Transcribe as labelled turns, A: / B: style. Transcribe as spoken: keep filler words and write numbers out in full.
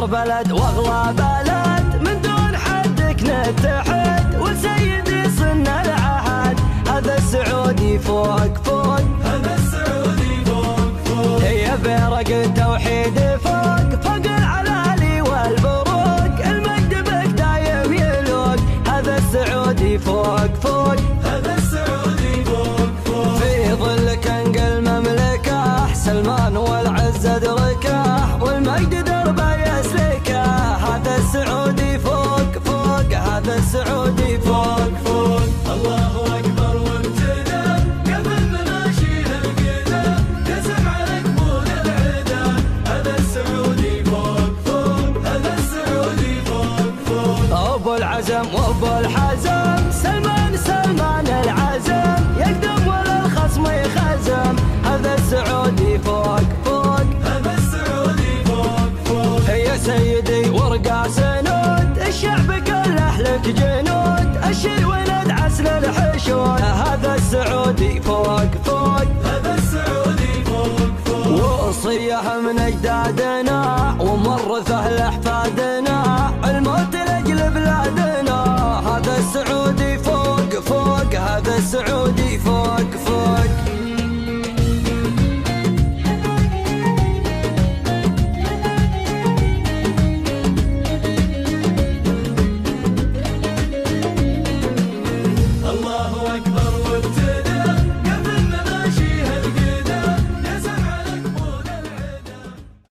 A: أكبر بلد وأغلى بلد، من دون حدك نتحد وسيدي صرنا العهد. هذا السعودي فوق فوق،
B: هذا السعودي فوق فوق،
A: هي بيرق التوحيد فوق فوق العلالي والبروق، المجد بك دايم يلوق. هذا السعودي فوق فوق،
B: هذا السعودي فوق فوق،
A: في ظلك انقى المملكة سلمان والعز ادركه، والمجد دربه يسلكه. هذا السعودي فوق فوق، هذا السعودي فوق
B: فوق. الله أكبر وامتدى قبل مناشيها القدى، قسم على قبول العدا. هذا السعودي فوق فوق، هذا السعودي فوق فوق.
A: أبو العزم وأبو الحزم سلمان سلمان العزم، يقدم ولا الخصم يخزم. هذا السعودي فوق فوق،
B: هذا السعودي فوق فوق،
A: هي سيدي ورقة سنود، الشعب كله لك جنود، الشي ولد عسل الحشود. هذا السعودي فوق فوق،
B: هذا السعودي فوق فوق،
A: وصية من أجدادنا